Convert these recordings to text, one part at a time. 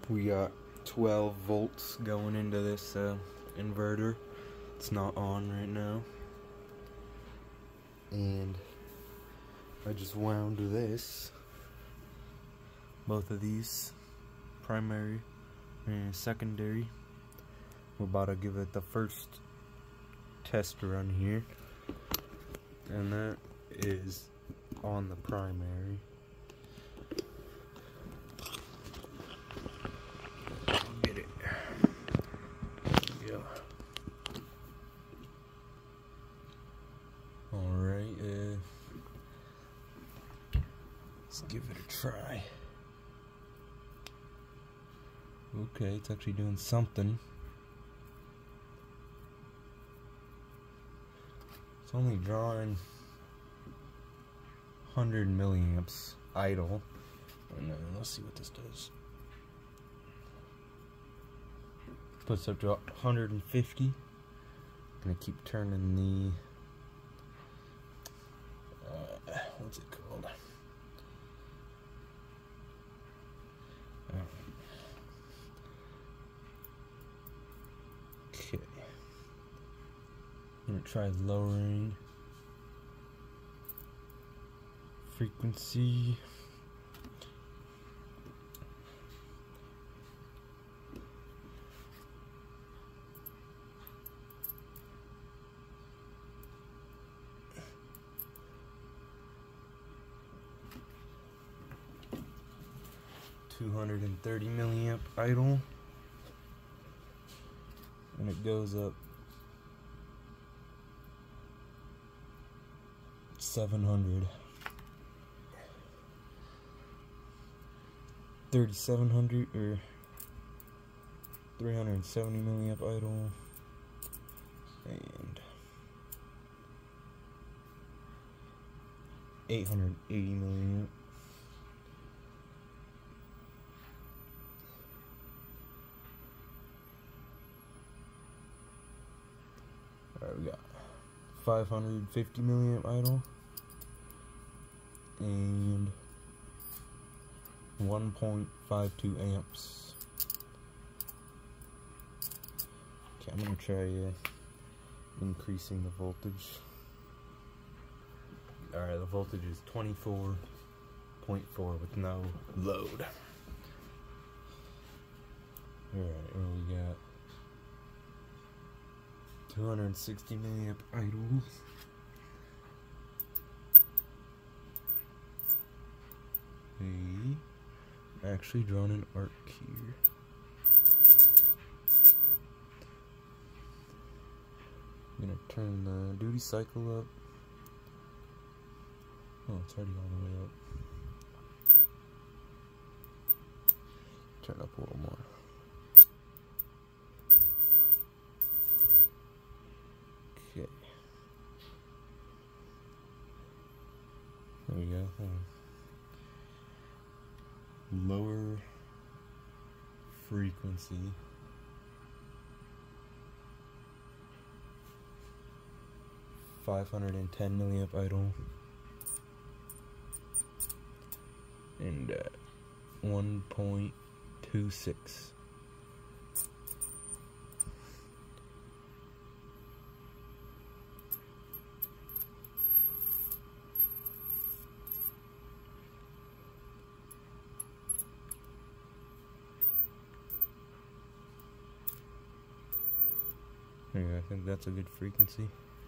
We got 12 volts going into this inverter. It's not on right now. And I just wound this. Both of these, primary and secondary. We're about to give it the first test run here. And that is on the primary. Get it. Yeah. Alright, let's give it a try. Okay, it's actually doing something. It's only drawing 100 milliamps idle. And then let's see what this does. Puts up to 150. I'm gonna keep turning the what's it called? Okay. I'm gonna try lowering frequency. $230 milliamp idle, and it goes up 700, 3700 or 370 milliamp idle, and 880 milliamp. Alright, we got 550 milliamp idle and 1.52 amps. Okay, I'm gonna try increasing the voltage. Alright, the voltage is 24.4 with no load. Alright, what we got? 260 milliamp idle. Hey, actually drawn an arc here. I'm gonna turn the duty cycle up. Oh, it's already all the way up. Turn up a little more. Okay. There we go. Lower frequency. $510 milliamp idle. And 1.26. Yeah, I think that's a good frequency.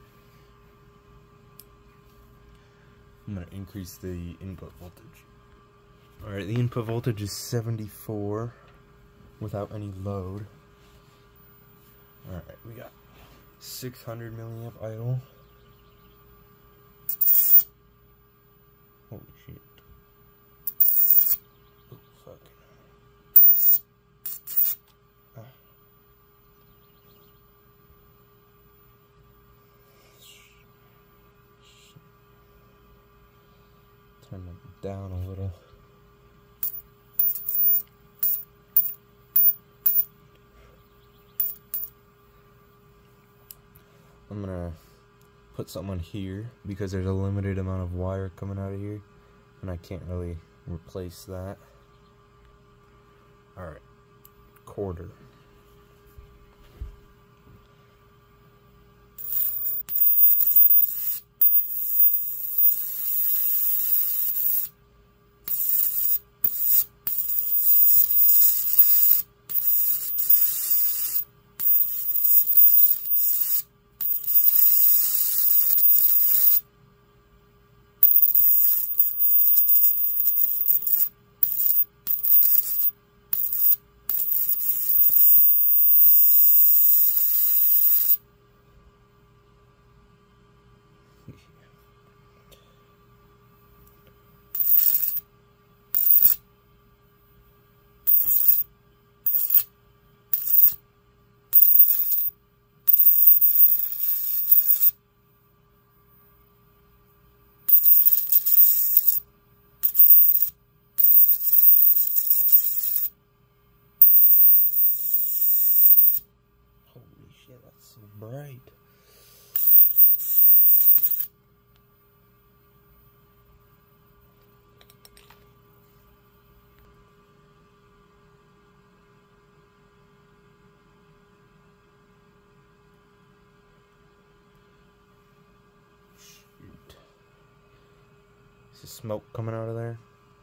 I'm going to increase the input voltage. Alright, the input voltage is 74 without any load. Alright, we got 600 milliamp idle. Holy shit. Oh, fuck. Turn it down a little. I'm gonna put something on here because there's a limited amount of wire coming out of here and I can't really replace that. Alright, quarter. Holy shit, that's so bright. Shoot. Is the smoke coming out of there?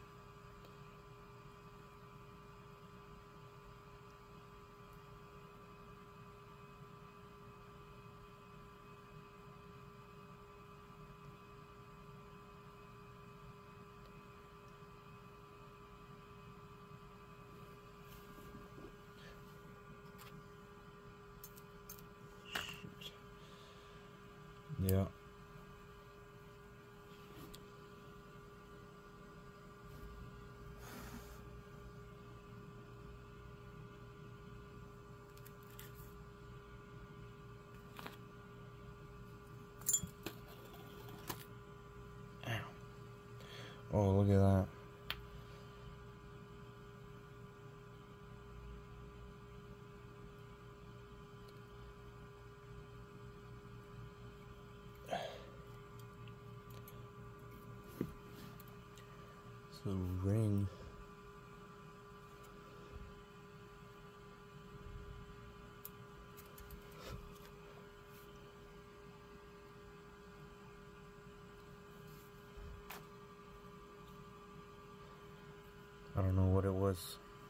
Yeah. Ow. Oh, look at that. So ring. I don't know what it was.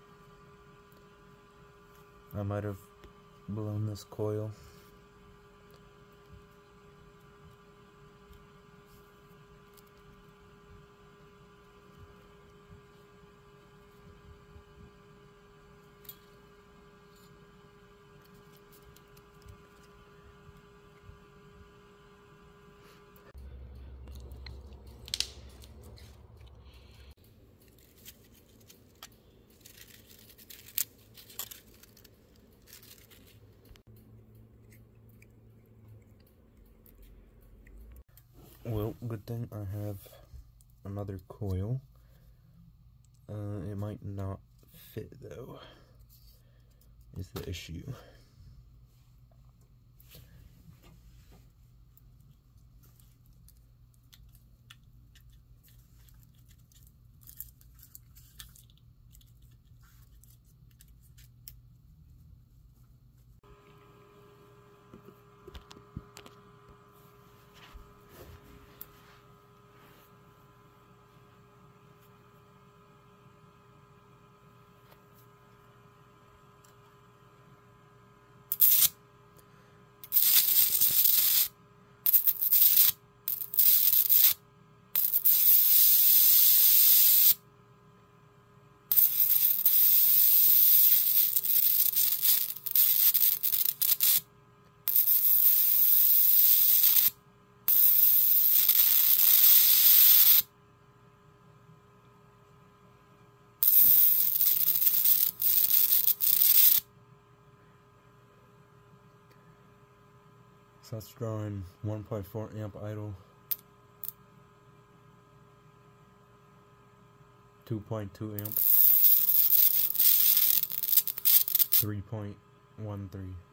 I might have blown this coil. Well, good thing I have another coil. It might not fit though, is the issue. So that's drawing 1.4 amp idle, 2.2 amp, 3.13.